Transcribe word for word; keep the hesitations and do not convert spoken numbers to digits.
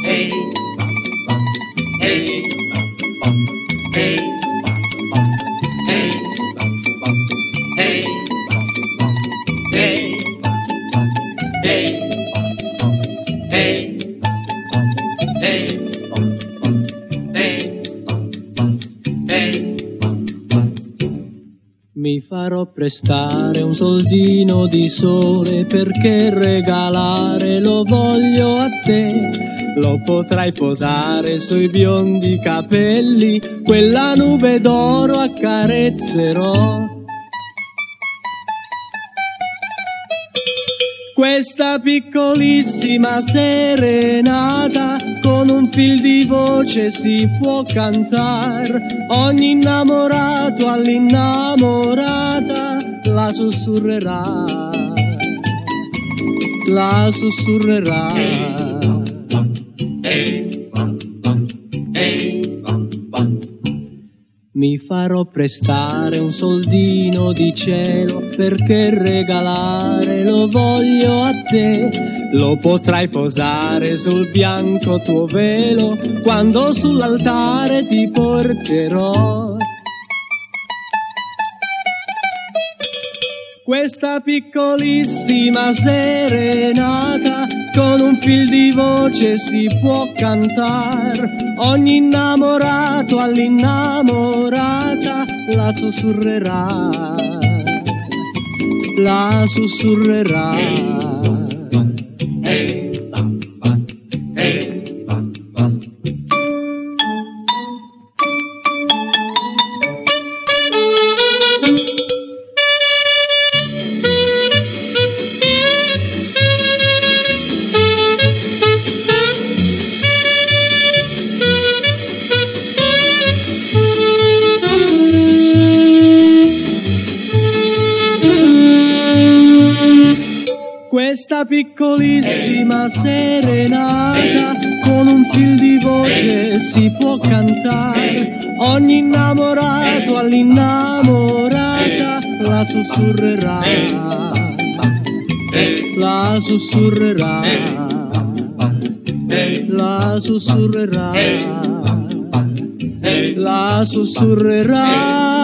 hey, hey, hey, hey, hey, hey, hey, Mi farò prestare un soldino di sole perché regalare lo voglio a te. Lo potrai posare sui biondi capelli, quella nube d'oro accarezzerò. Questa piccolissima serenata con un fil di voce si può cantar. Ogni innamorato all'innamorata la sussurrerà, la sussurrerà. Mi farò prestare un soldino di cielo perché regalare lo voglio a te. Lo potrai posare sul bianco tuo velo quando sull'altare ti porterò. Questa piccolissima serenata con un fil di voce si può cantar. Ogni innamorato all'innamorata la sussurrerà, la sussurrerà. Questa piccolissima serenata con un fil di voce si può cantare. Ogni innamorato all'innamorata la sussurrerà, la sussurrerà, la sussurrerà, la sussurrerà.